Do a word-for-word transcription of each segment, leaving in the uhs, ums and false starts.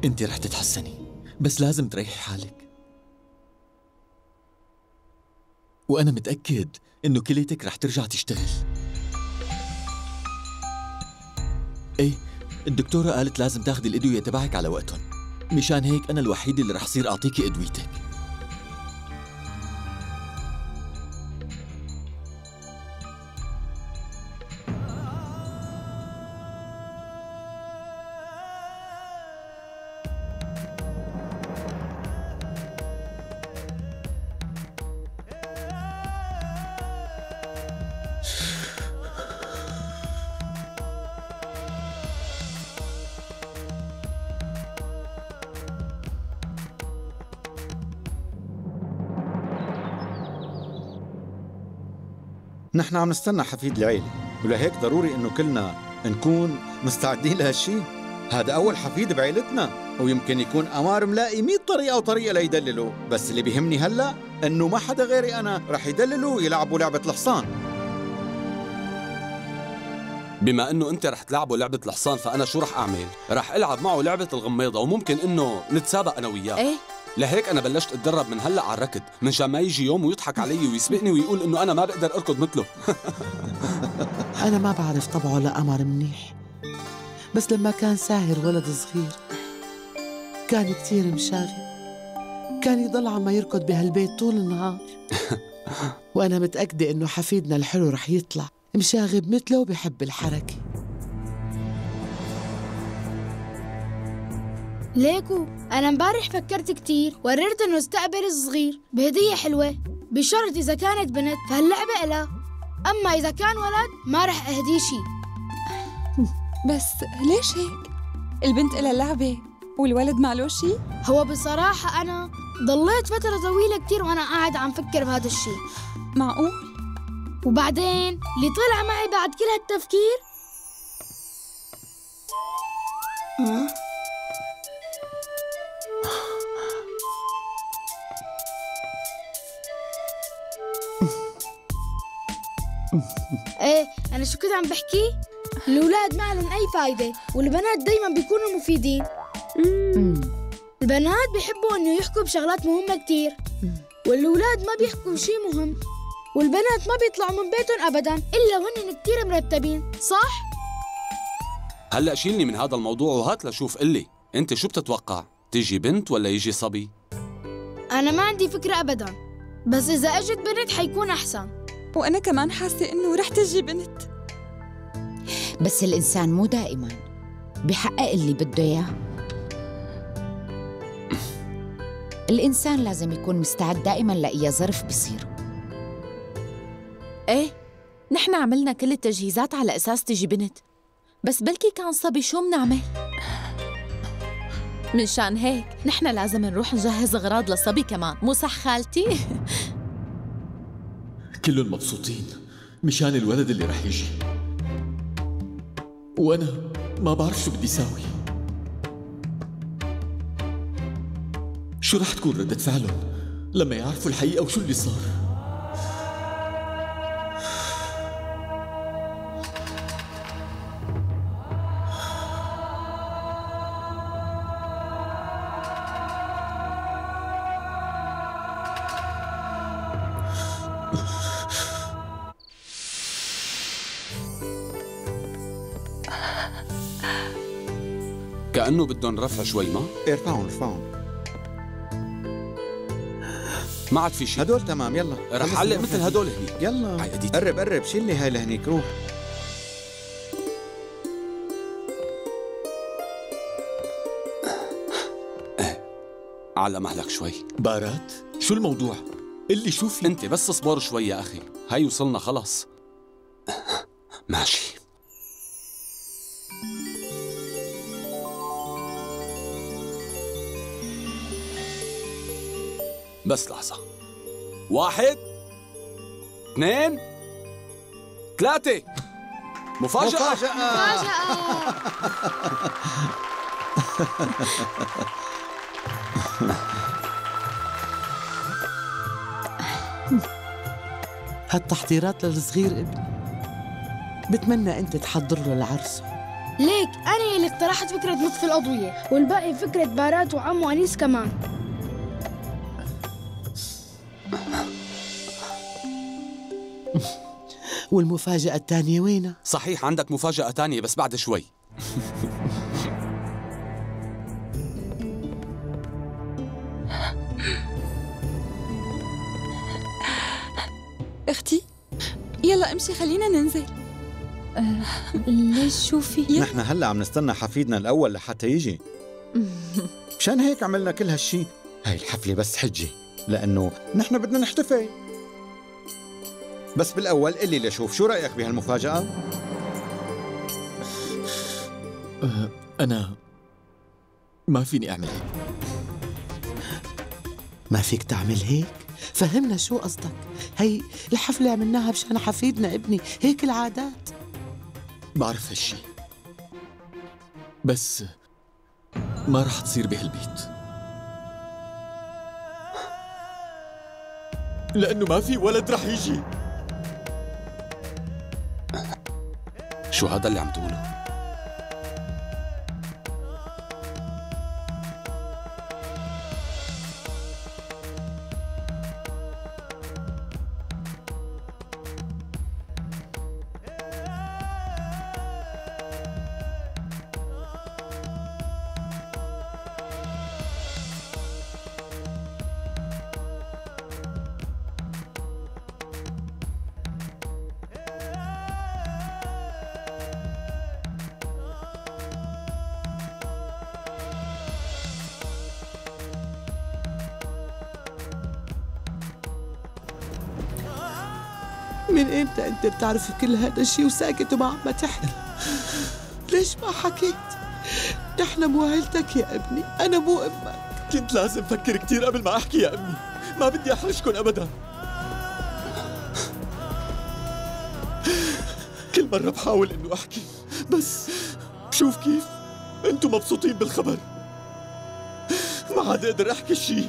انت رح تتحسني، بس لازم تريحي حالك. وأنا متأكد إنه كليتك رح ترجع تشتغل. إيه، الدكتورة قالت لازم تاخدي الأدوية تبعك على وقتهم، مشان هيك أنا الوحيد اللي رح صير أعطيكي أدويتك. نحن عم نستنى حفيد العيلة، ولهيك ضروري إنه كلنا نكون مستعدين لهالشي. هذا أول حفيد بعيلتنا، ويمكن يكون أمار ملاقي مية طريقة وطريقة ليدللوا، بس اللي بيهمني هلأ إنه ما حدا غيري أنا رح يدللوا ويلعبوا لعبة الحصان. بما إنه أنت رح تلعبوا لعبة الحصان، فأنا شو رح أعمل؟ رح ألعب معه لعبة الغميضة، وممكن إنه نتسابق أنا وياه. إيه؟ لهيك أنا بلشت أتدرب من هلأ على الركض، منشان ما يجي يوم ويضحك علي ويسبقني ويقول إنه أنا ما بقدر أركض مثله. أنا ما بعرف طبعه لقمر منيح، بس لما كان ساهر ولد صغير كان كتير مشاغب، كان يضل عم يركض بهالبيت طول النهار. وأنا متأكدة إنه حفيدنا الحلو رح يطلع مشاغب مثله وبحب الحركة. ليكو أنا امبارح فكرت كتير وقررت إنه استقبل الصغير بهدية حلوة، بشرط إذا كانت بنت فهاللعبة إلها، أما إذا كان ولد ما رح أهديه شي. بس ليش هيك؟ البنت إلها لعبة والولد معلوش شي؟ هو بصراحة أنا ضليت فترة طويلة كتير وأنا قاعد عم فكر بهذا الشي. معقول؟ وبعدين اللي طلع معي بعد كل هالتفكير أه؟ ايه انا شو كنت عم بحكي؟ الاولاد ما لهم اي فايده، والبنات دايما بيكونوا مفيدين. البنات بيحبوا انه يحكوا بشغلات مهمه كتير، والاولاد ما بيحكوا شيء مهم، والبنات ما بيطلعوا من بيتهم ابدا الا وهن كتير مرتبين، صح؟ هلا شيلني من هذا الموضوع وهات لشوف. قلي انت شو بتتوقع؟ تيجي بنت ولا يجي صبي؟ انا ما عندي فكره ابدا، بس اذا اجت بنت حيكون احسن. وأنا كمان حاسة إنه رح تجي بنت. بس الإنسان مو دائما بحقق اللي بده إياه. الإنسان لازم يكون مستعد دائما لأي ظرف بيصيره. إيه، نحن عملنا كل التجهيزات على أساس تجي بنت، بس بلكي كان صبي شو منعمل؟ منشان هيك نحن لازم نروح نجهز أغراض للصبي كمان، مو صح خالتي؟ كلهم مبسوطين مشان الولد اللي رح يجي، وأنا ما بعرف شو بدي ساوي. شو رح تكون ردة فعلهم لما يعرفوا الحقيقة وشو اللي صار؟ كأنه بدهم رفع شوي، ما؟ ارفعهم ارفعهم، ما عاد في شيء. هدول تمام. يلا رح علق مثل هدول هنيك. يلا عيدي. قرب قرب، شيل لي هاي لهنيك. روح. على مهلك شوي. بارات شو الموضوع؟ اللي شوفي انت بس اصبر شوي يا اخي، هاي وصلنا خلص. ماشي. بس لحظة. واحد اثنين ثلاثة. مفاجأة. مفاجأة. هالتحضيرات للصغير ابني، بتمنى انت تحضر له العرس ليك أنا اللي اقترحت فكرة نطفي الأضوية، والباقي فكرة بارات وعم وأنيس كمان. والمفاجأة الثانية وينها؟ صحيح عندك مفاجأة تانية بس بعد شوي. اختي يلا امشي خلينا ننزل. أه ليش شو في؟ نحن هلا عم نستنى حفيدنا الأول لحتى يجي. مشان هيك عملنا كل هالشي. هاي الحفلة بس حجة، لأنه نحن بدنا نحتفل. بس بالأول قلي لشوف شو رأيك بهالمفاجأة؟ أه أنا ما فيني أعمل هيك. ما فيك تعمل هيك؟ فهمنا شو قصدك. هي الحفلة عملناها مشان حفيدنا ابني، هيك العادات. بعرف هالشي، بس ما رح تصير بهالبيت، لأنه ما في ولد رح يجي. شو هذا اللي عم تقوله؟ من امتى انت بتعرف كل هذا الشيء وساكت وما عم تحكي؟ ليش ما حكيت؟ نحن مو عيلتك يا ابني، انا مو امك. كنت لازم فكر كتير قبل ما أحكي يا أمي، ما بدي أحرجكن أبداً. كل مرة بحاول إنه أحكي، بس شوف كيف أنتم مبسوطين بالخبر، ما عاد أقدر أحكي شيء.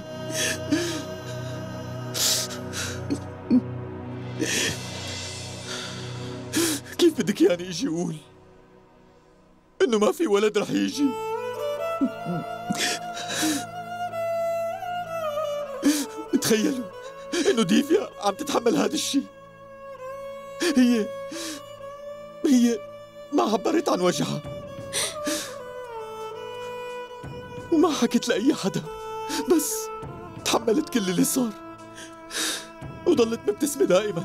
كيف بدك يعني اجي اقول انه ما في ولد رح يجي؟ تخيلوا انه ديفيا عم تتحمل هذا الشيء. هي هي ما عبرت عن وجعها وما حكت لأي حدا، بس تحملت كل اللي صار وضلت مبتسمة دائما.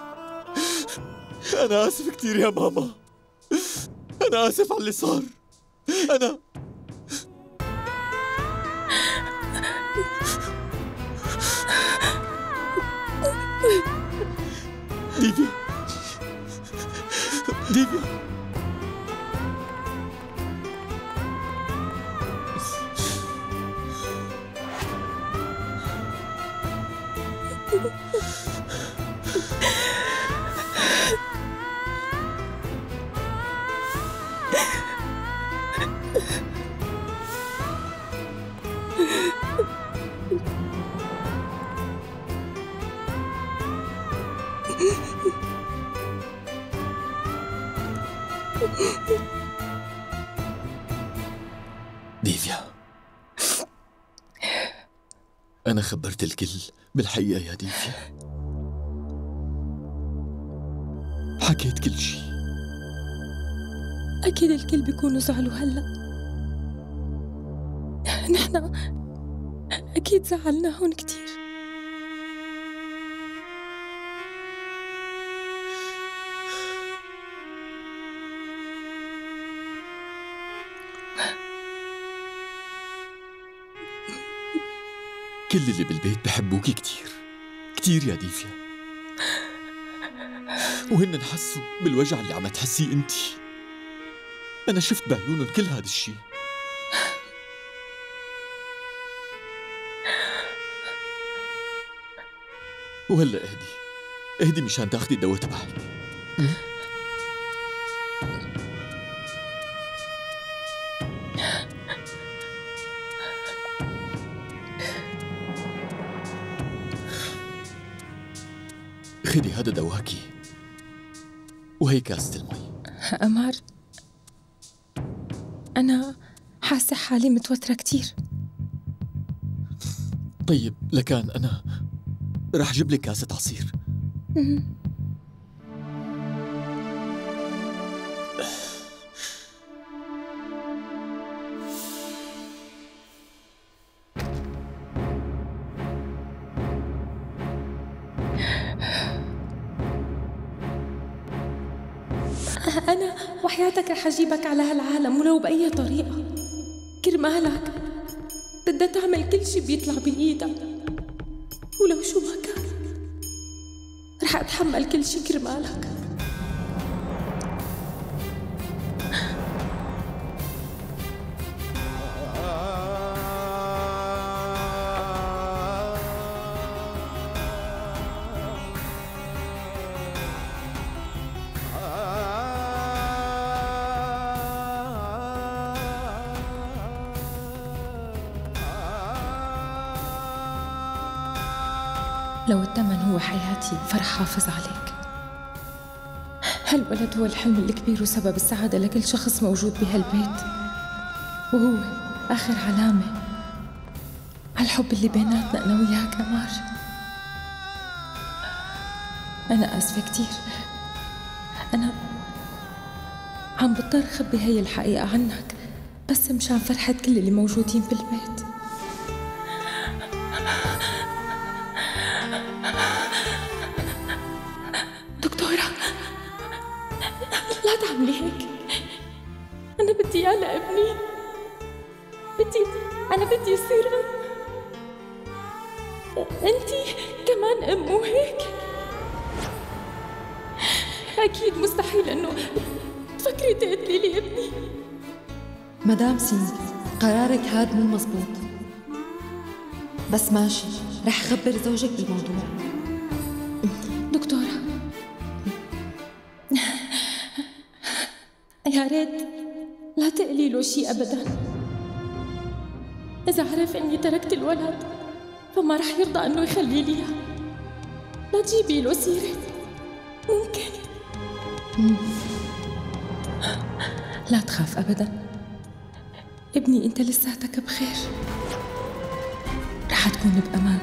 أنا آسف كتير يا ماما، أنا آسف على اللي صار. أنا ديفيا ديفيا ديفيا، أنا خبرت الكل بالحقيقة يا ديفيا، حكيت كل شيء. أكيد الكل بيكونوا زعلوا هلأ، نحن أكيد زعلناهم كتير. كل اللي بالبيت بحبوكي كتير كتير يا ديفيا، وهن حسوا بالوجع اللي عم تحسيه انتي. أنا شفت بعيونهم كل هذا الشيء. وهلا اهدي اهدي مشان تاخدي الدواء تبعك. خدي هذا دواكي وهي كاسة المي. أمار، أنا حاسة حالي متوترة كتير. طيب لكان أنا رح جيب لك كاسة عصير. أنا وحياتك رح أجيبك على هالعالم ولو بأي طريقة، كرمالك بدها تعمل كل شي بيطلع بإيدك، ولو شو ما كان رح أتحمل كل شي كرمالك. لو الثمن هو حياتي فرح حافظ عليك. هالولد هو الحلم الكبير وسبب السعادة لكل شخص موجود بهالبيت، وهو آخر علامة على الحب اللي بيناتنا أنا وياك أمار. أنا آسفة كتير، أنا عم بضطر خبي هي الحقيقة عنك بس مشان فرحة كل اللي موجودين بالبيت. لا تعملي هيك، أنا بدي إياه لابني، بدي أنا بدي يصير أم، أنتي كمان أم مو هيك؟ أكيد مستحيل إنه تفكري تقتلي لي ابني. مدام سين، قرارك هاد مو مزبوط، بس ماشي رح خبر زوجك بالموضوع. دكتورة يا ريت لا تقلي له شيء أبداً. إذا عرف إني تركت الولد فما رح يرضى إنه يخلي لي إياه. لا تجيبي له سيرة، ممكن. لا تخاف أبداً ابني، أنت لساتك بخير، رح تكون بأمان.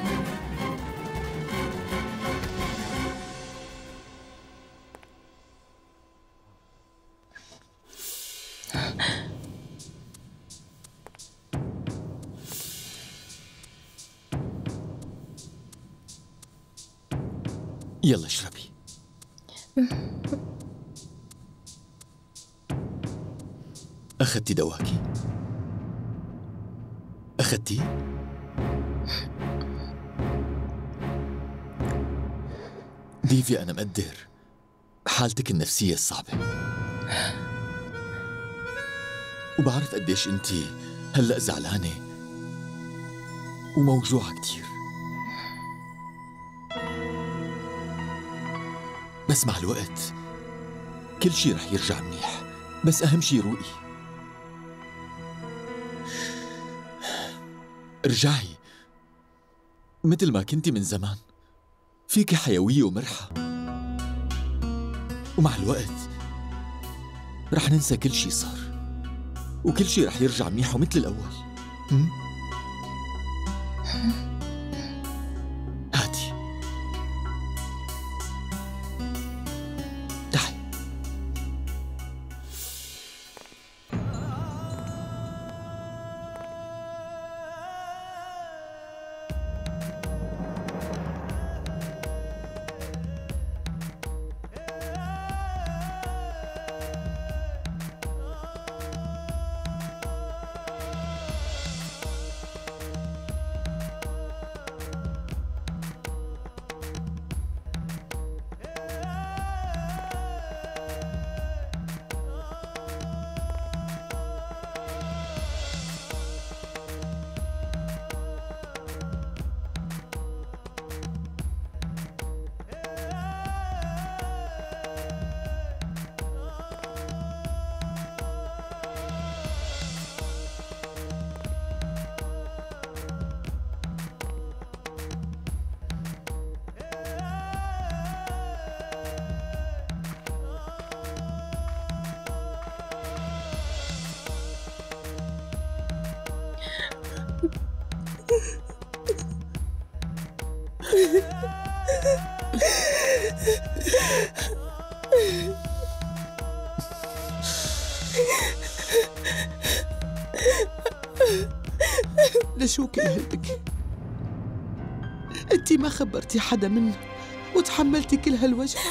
يلا اشربي. أخذتي دواكي؟ أخذتي؟ ديفي أنا مقدر حالتك النفسية الصعبة، وبعرف قديش أنتي هلأ زعلانة وموجوعة كتير، بس مع الوقت كل شي رح يرجع منيح. بس أهم شي روقي، ارجعي مثل ما كنتي من زمان، فيكي حيوية ومرحة، ومع الوقت رح ننسى كل شي صار وكل شي رح يرجع منيح ومثل الأول. هم؟ هاتي تعي. لشو كل هالبكي؟ انتي ما خبرتي حدا منا وتحملتي كل هالوجع.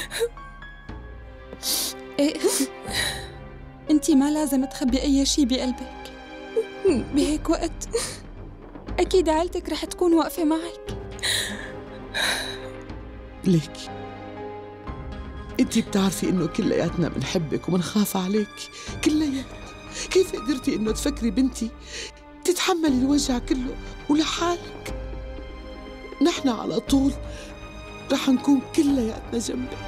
ايه انتي ما لازم تخبي اي شي بقلبك. بهيك وقت اكيد عائلتك رح تكون واقفة معك. ليكي انتي بتعرفي انه كلياتنا بنحبك وبنخاف عليك كلياتنا. كيف قدرتي انه تفكري بنتي تتحملي الوجع كله ولحالك؟ نحن على طول رح نكون كلياتنا جنبك.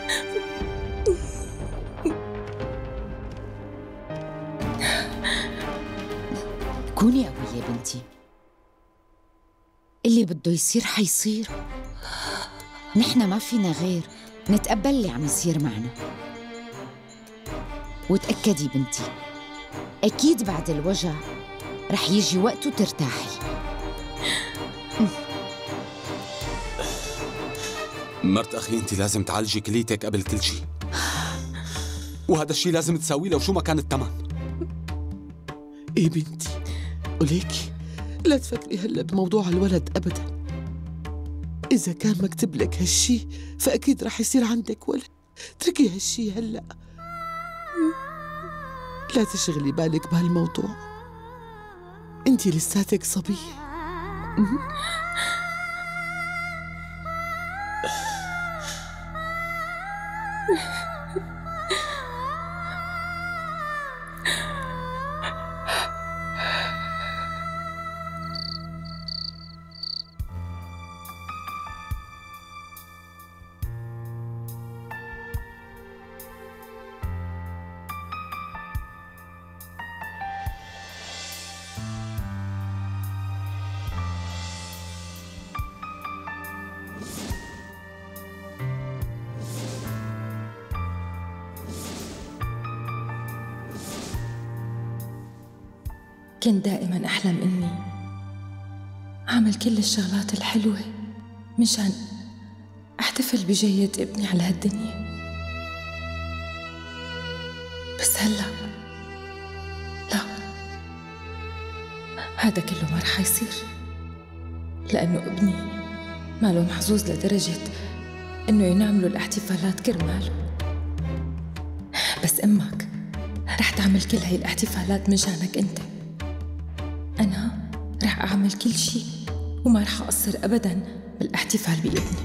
كوني قوية بنتي، اللي بده يصير حيصير. نحن ما فينا غير نتقبل اللي عم يصير معنا. وتأكدي بنتي، أكيد بعد الوجع رح يجي وقت وترتاحي. مرت أخي، أنت لازم تعالجي كليتك قبل كل شيء، وهذا الشيء لازم تساويه لو شو ما كان الثمن. إيه بنتي، وليكي لا تفكري هلا بموضوع الولد أبدا. إذا كان مكتب لك هالشي فأكيد رح يصير عندك ولد. اتركي هالشي هلا، لا تشغلي بالك بهالموضوع. انتي لساتك صبية. كنت دائما أحلم إني أعمل كل الشغلات الحلوة مشان أحتفل بجيد ابني على هالدنيا. بس هلأ لا، هذا كله ما رح يصير، لأنه ابني ماله محظوظ لدرجة إنه ينعملوا الاحتفالات كرماله. بس أمك رح تعمل كل هاي الاحتفالات مشانك أنت. أنا رح أعمل كل شيء وما رح أقصر أبداً بالاحتفال بابني.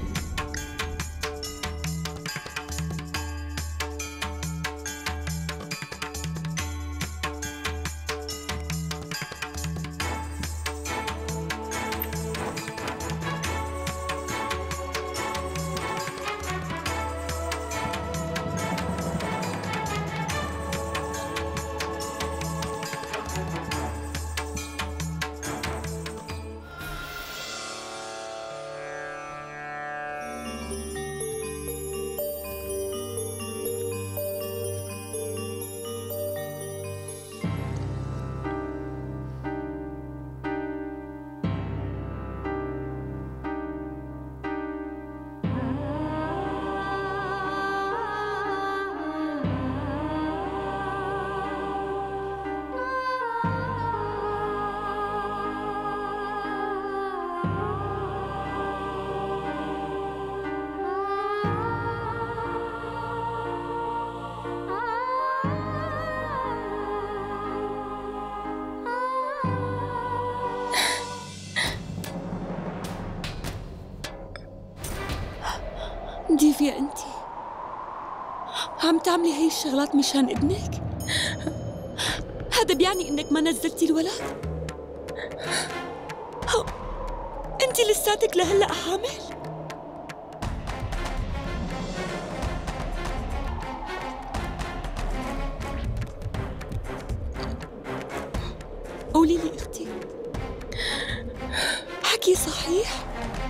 ديفيا، انتي عم تعملي هاي الشغلات مشان ابنك؟ هذا بيعني انك ما نزلتي الولد؟ انتي لساتك لهلا حامل؟ قولي لي اختي، حكي صحيح؟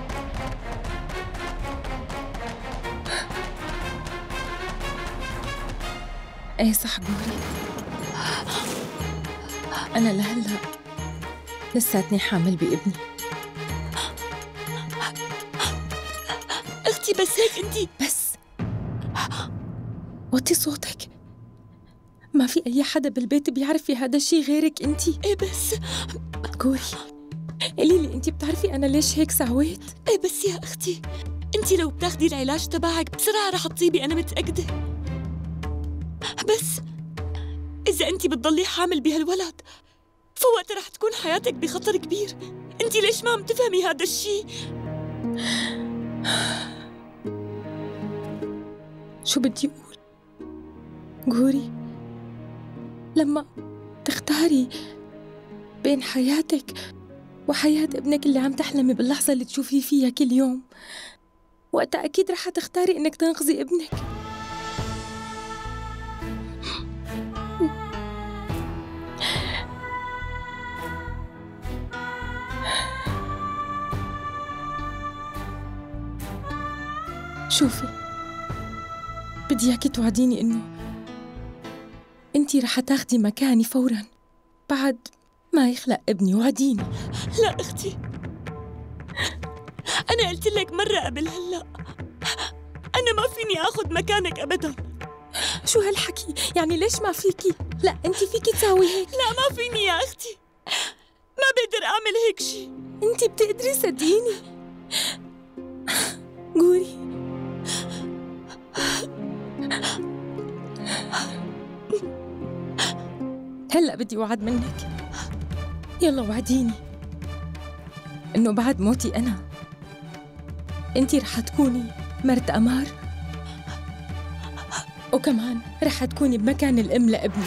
ايه صح قولي، أنا لهلا لساتني حامل بابني. اختي بس هيك انتي بس وطي صوتك، ما في أي حدا بالبيت بيعرف في هذا الشي غيرك انتي. ايه بس قولي قولي لي انت بتعرفي انا ليش هيك سويت؟ ايه بس يا اختي، انت لو بتاخدي العلاج تبعك بسرعه رح تطيبي، انا متاكده. بس اذا انت بتضلي حامل بهالولد فوقتها رح تكون حياتك بخطر كبير. انت ليش ما عم تفهمي هذا الشيء؟ شو بدي اقول؟ غوري، لما تختاري بين حياتك وحياة ابنك اللي عم تحلمي باللحظة اللي تشوفيه فيها كل يوم، وقتها أكيد رح تختاري إنك تنقذي ابنك. شوفي، بدي اياكي توعديني إنه انتي رح تاخدي مكاني فوراً بعد ما يخلق ابني، وعديني. لا اختي، انا قلت لك مره قبل هلا انا ما فيني اخذ مكانك ابدا. شو هالحكي؟ يعني ليش ما فيكي؟ لا انتي فيكي تساوي هيك. لا ما فيني يا اختي، ما بقدر اعمل هيك شيء. انتي بتقدري، صدقيني. غوري، هلا بدي وعد منك. يلا وعديني إنه بعد موتي أنا أنتي رح تكوني مرت أمار، وكمان رح تكوني بمكان الأم لابني.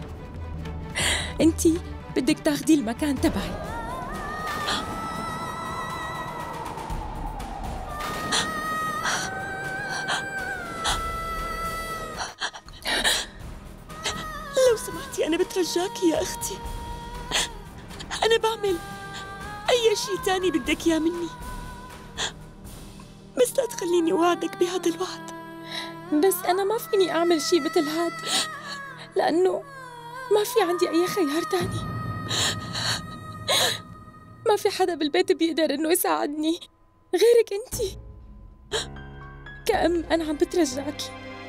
أنتي بدك تاخدي المكان تبعي. لو سمحتي أنا بترجاكي يا أختي، أنا بعمل أي شيء تاني بدك إياه مني، بس لا تخليني أوعدك بهذا الوعد. بس أنا ما فيني أعمل شيء مثل هاد، لأنه ما في عندي أي خيار تاني. ما في حدا بالبيت بيقدر إنه يساعدني غيرك أنتي. كأم أنا عم بترجاكي،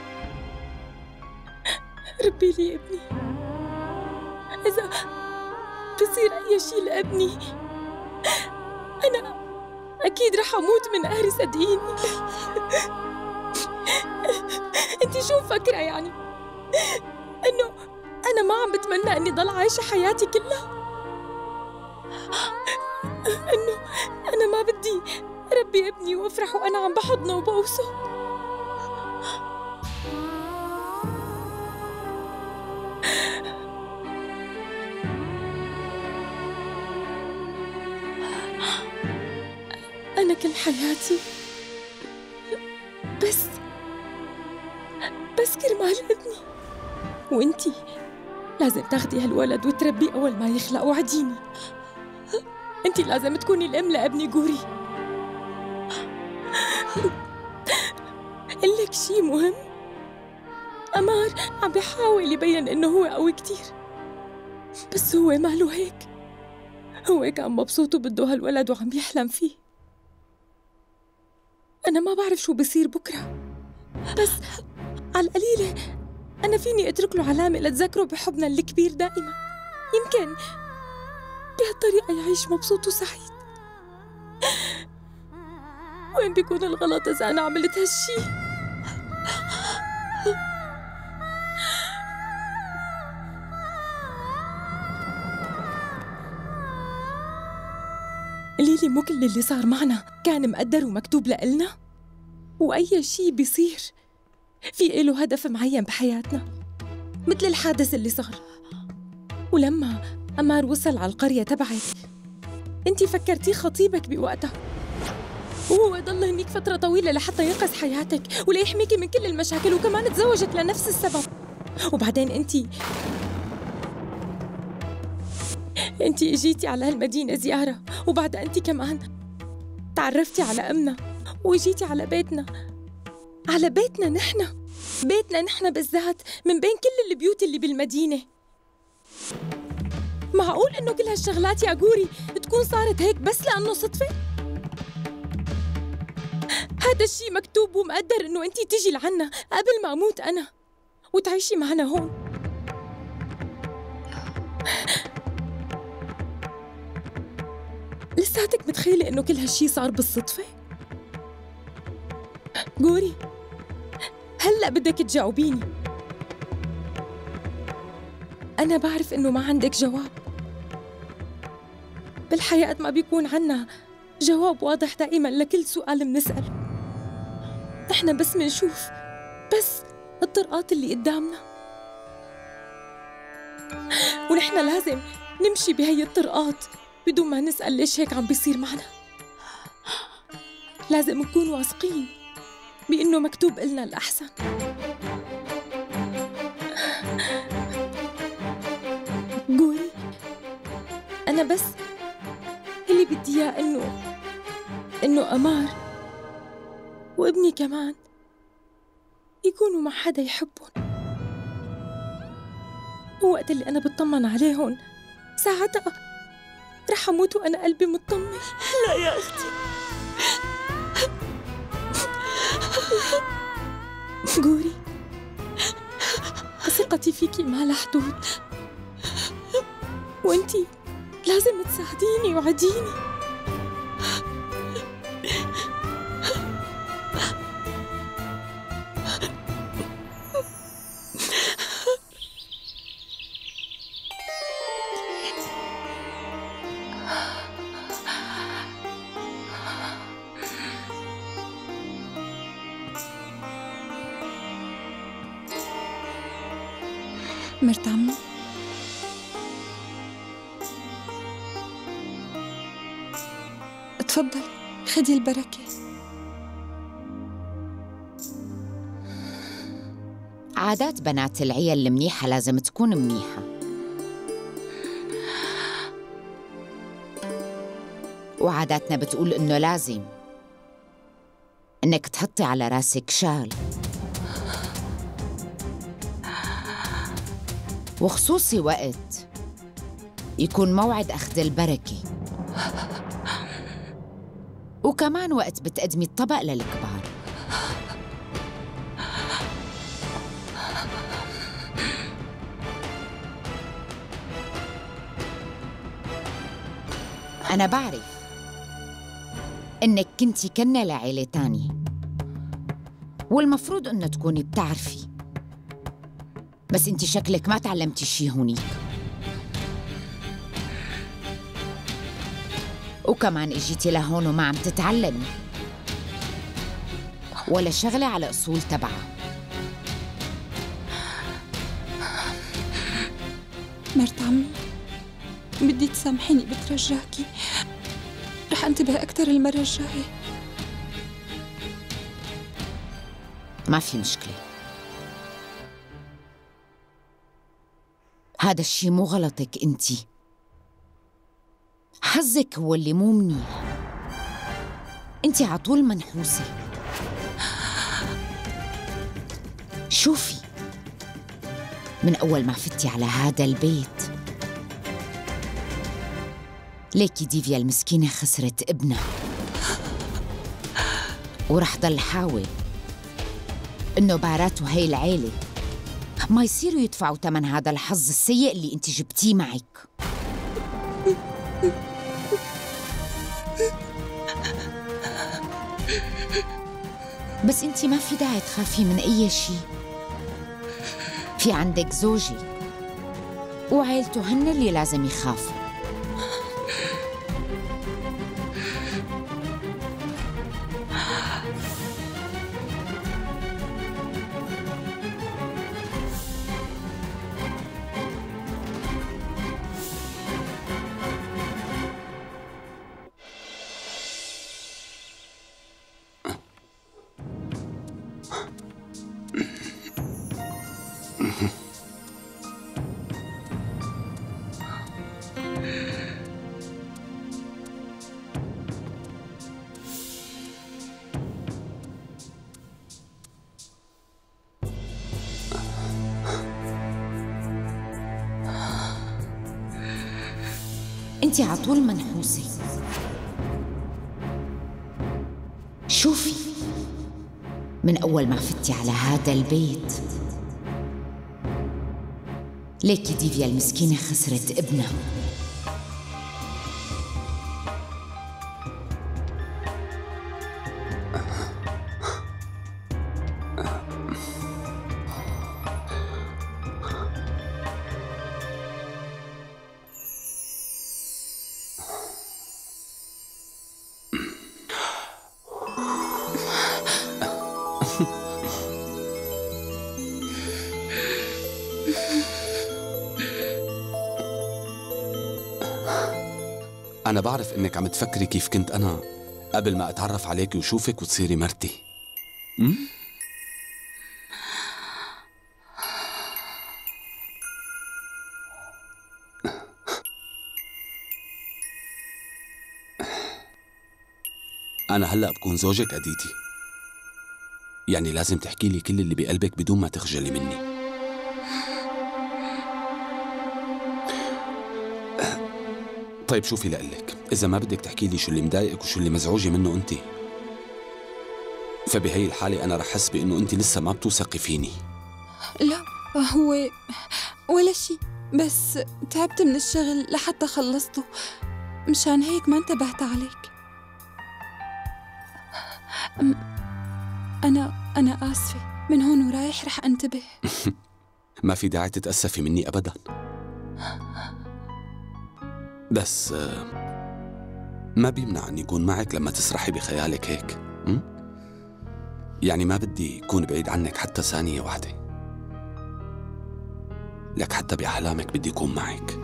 ربي لي ابني. إذا بصير أي شيء لابني أنا أكيد رح أموت من قهري، صدقيني. أنتي شو مفكرة يعني؟ إنه أنا ما عم بتمنى إني ضل عايشة حياتي كلها؟ إنه أنا ما بدي ربي ابني وأفرح وأنا عم بحضنه وبوسه. أنا كل حياتي بس بس كرمال ابني، وإنتي لازم تاخدي هالولد وتربيه أول ما يخلق، وعديني. إنتي لازم تكوني الأم لابني غوري. قلك شي مهم، أمار عم بيحاول يبين إنه هو قوي كتير، بس هو ماله هيك. هو كان مبسوط وبده هالولد وعم بيحلم فيه. أنا ما بعرف شو بصير بكرة، بس على القليلة أنا فيني أترك له علامة لتذكره بحبنا الكبير دائما. يمكن بهالطريقة يعيش مبسوط وسعيد. وين بيكون الغلط إذا أنا عملت هالشي؟ قليلي مو كل اللي صار معنا كان مقدر ومكتوب لإلنا؟ وأي شي بيصير في إله هدف معين بحياتنا، مثل الحادث اللي صار. ولما أمار وصل على القرية تبعك انتي فكرتيه خطيبك بوقتها، وهو ضل هنيك فترة طويلة لحتى ينقذ حياتك وليحميكي من كل المشاكل، وكمان تزوجك لنفس السبب. وبعدين انتي انتي اجيتي على هالمدينة زيارة، وبعدها انتي كمان تعرفتي على أمنا وجيتي على بيتنا، على بيتنا نحن، بيتنا نحن بالذات من بين كل البيوت اللي بالمدينة. معقول إنه كل هالشغلات يا غوري تكون صارت هيك بس لأنه صدفة؟ هذا الشي مكتوب ومقدر إنه أنتي تيجي لعنا قبل ما أموت أنا وتعيشي معنا هون. لساتك متخيلة إنه كل هالشي صار بالصدفة؟ غوري، هلأ بدك تجاوبيني. أنا بعرف إنه ما عندك جواب. بالحياة ما بيكون عنا جواب واضح دائما لكل سؤال منسأل. نحن بس منشوف بس الطرقات اللي قدامنا، ونحن لازم نمشي بهي الطرقات بدون ما نسأل ليش هيك عم بيصير معنا. لازم نكون واثقين بإنه مكتوب إلنا الأحسن. غوري، أنا بس اللي بدي إياه إنه إنه أمار وابني كمان يكونوا مع حدا يحبهم، ووقت اللي أنا بطمن عليهم ساعتها رح أموت وأنا قلبي مطمن. لا يا أختي. غوري، ثقتي فيكي ما لها حدود، وانتي لازم تساعديني وعديني. مرت عمي، تفضل خدي البركة. عادات بنات العيال المنيحة لازم تكون منيحة، وعاداتنا بتقول إنه لازم إنك تحطي على راسك شال، وخصوصي وقت يكون موعد أخذ البركة، وكمان وقت بتقدمي الطبق للكبار. أنا بعرف إنك كنتي كنة لعيلة تانية، والمفروض إنه تكوني بتعرفي، بس انتي شكلك ما تعلمتي شي هونيك، وكمان اجيتي لهون وما عم تتعلمي ولا شغلة على أصول تبعها. مرت عمي، بدي تسامحيني، بترجاكي رح انتبه أكثر المرة الجاية. ما في مشكلة، هذا الشي مو غلطك انتي، حظك هو اللي مو منيح. انتي عطول منحوسة. شوفي، من أول ما فتي على هذا البيت ليكي ديفيا المسكينة خسرت ابنها، ورح ضل حاول إنه بارات وهي العيلة ما يصيروا يدفعوا ثمن هذا الحظ السيء اللي انت جبتيه معك. بس انت ما في داعي تخافي من أي شيء. في عندك زوجي وعيلته هن اللي لازم يخافوا. انت عطول منحوسة. شوفي، من أول ما فتي على هذا البيت ليكي ديفيا المسكينة خسرت ابنها، أنا بعرف إنك عم تفكري كيف كنت أنا قبل ما أتعرف عليك وشوفك وتصيري مرتي. م? أنا هلأ بكون زوجك أديتي، يعني لازم تحكي لي كل اللي بقلبك بدون ما تخجلي مني. طيب شوفي لقلك، إذا ما بدك تحكي لي شو اللي مضايقك وشو اللي مزعوجة منه أنت، فبهي الحالة أنا رح أحس بإنه أنت لسه ما بتوثقي فيني. لا هو ولا شي، بس تعبت من الشغل لحتى خلصته، مشان هيك ما انتبهت عليك. أنا أنا آسفة، من هون ورايح رح أنتبه. ما في داعي تتأسفي مني أبداً، بس ما بيمنع أني أكون معك لما تسرحي بخيالك هيك. م? يعني ما بدي أكون بعيد عنك حتى ثانية واحدة، لك حتى بأحلامك بدي أكون معك.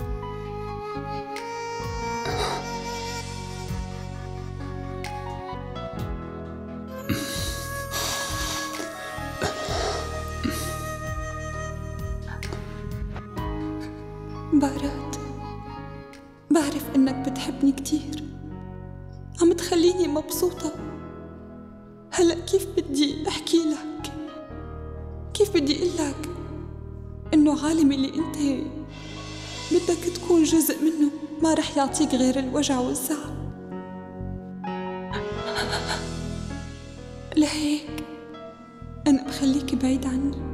بارات، بعرف إنك بتحبني كتير، عم تخليني مبسوطة. هلأ كيف بدي أحكي لك؟ كيف بدي أقول لك إنه عالمي اللي أنت بدك تكون جزء منه ما رح يعطيك غير الوجع والزعل. لهيك أنا بخليك بعيد عني.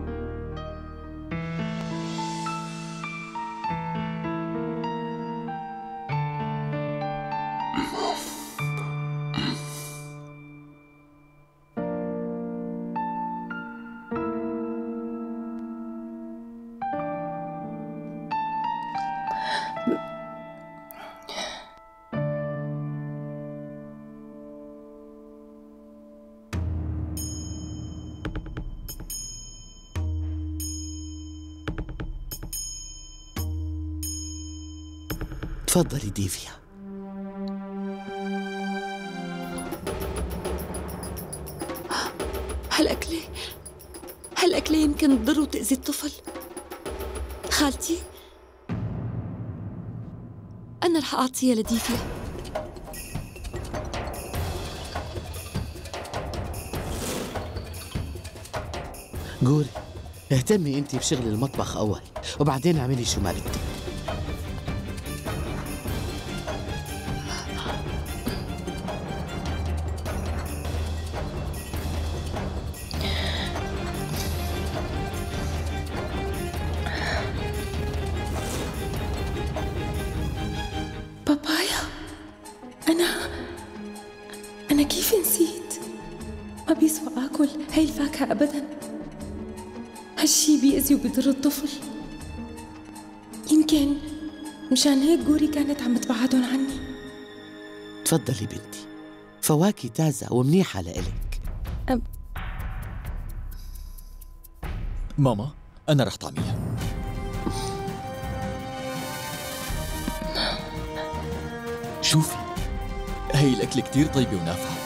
تفضلي ديفيا. هالأكلة هالأكلة يمكن تضر وتأذي الطفل. خالتي، أنا رح أعطيها لديفيا. قولي، اهتمي انتي بشغل المطبخ أول وبعدين اعملي شو ما بدك. بابايا، أنا أنا كيف نسيت؟ ما بيسوى آكل هاي الفاكهة أبداً، هالشي بيأذي وبيضر الطفل. يمكن مشان هيك جوري كانت عم تبعدهم عني. تفضلي بنتي، فواكه تازة ومنيحة لإلك. أب... ماما أنا رح طعميها. شوفي، هاي الأكلة كتير طيبة ونافعة.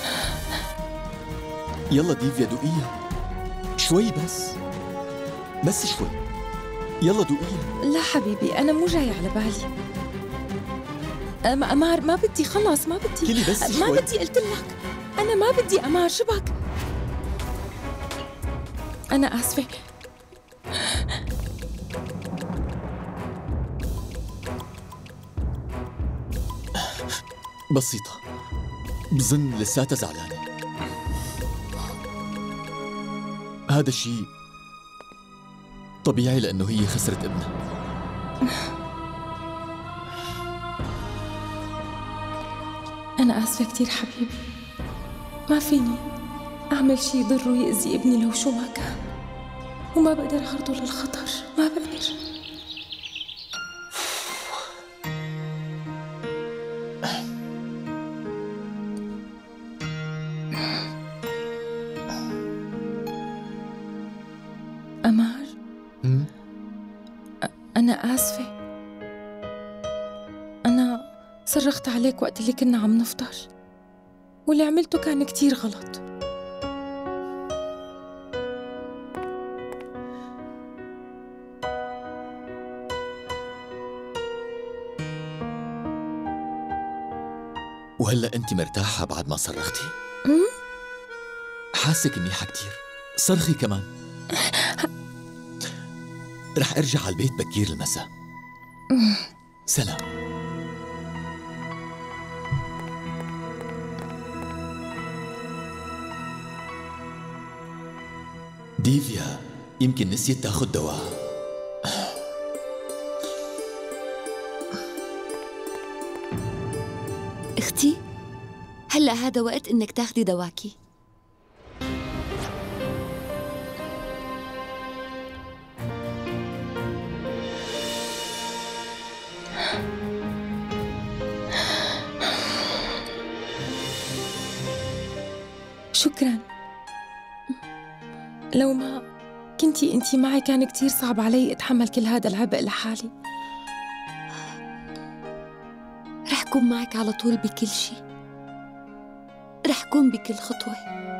يلا ديفيا دوقيها شوي، بس بس شوي، يلا دوقيها. لا حبيبي، أنا مو جاي على بالي. أما أمار ما بدي، خلص ما بدي. كلي بس شوي. ما بدي، قلت لك أنا ما بدي أمار. شبك؟ أنا آسفة. بسيطة، بظن لساتها زعلانة. هذا الشيء طبيعي لأنه هي خسرت ابنها. أنا آسفة كتير حبيبي، ما فيني أعمل شي يضر ويأذي ابني لو شو ما كان، وما بقدر أعرضه للخطر، ما بقدر. أمار، أنا آسفة، أنا صرخت عليك وقت اللي كنا عم نفطر، واللي عملته كان كتير غلط. وهلأ أنت مرتاحة بعد ما صرختي؟ حاسك منيحة كتير، صرخي كمان. رح أرجع على البيت بكير المساء. سلام. ديفيا يمكن نسيت تاخد دواء. اختي، هلأ هذا وقت انك تاخدي دواكي. شكراً. لو ما كنتي انتي معي كان كتير صعب علي اتحمل كل هذا العبء لحالي. رح كون معك على طول بكل شي، رح كون بكل خطوة،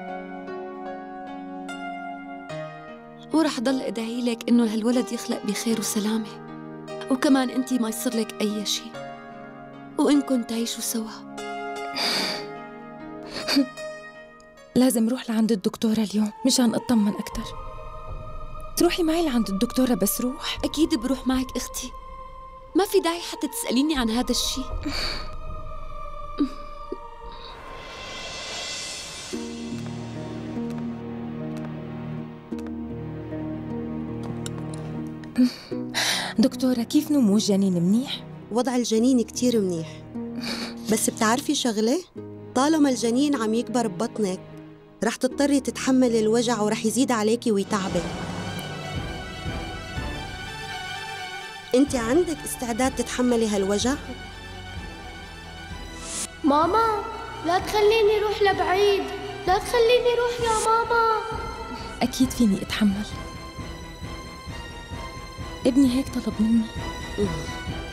ورح ضل ادعي لك انه هالولد يخلق بخير وسلامة، وكمان انتي ما يصير لك اي شي، وانكم تعيشوا سوا. لازم روح لعند الدكتورة اليوم مشان اطمن اكتر. تروحي معي لعند الدكتورة بس روح. اكيد بروح معك اختي، ما في داعي حتى تسأليني عن هذا الشيء. دكتورة، كيف نمو الجنين؟ منيح؟ وضع الجنين كتير منيح، بس بتعرفي شغلة؟ طالما الجنين عم يكبر ببطنك رح تضطري تتحملي الوجع ورح يزيد عليكي ويتعبك. انت عندك استعداد تتحملي هالوجع؟ ماما لا تخليني روح لبعيد، لا تخليني روح يا ماما. أكيد فيني أتحمل، ابني هيك طلب مني.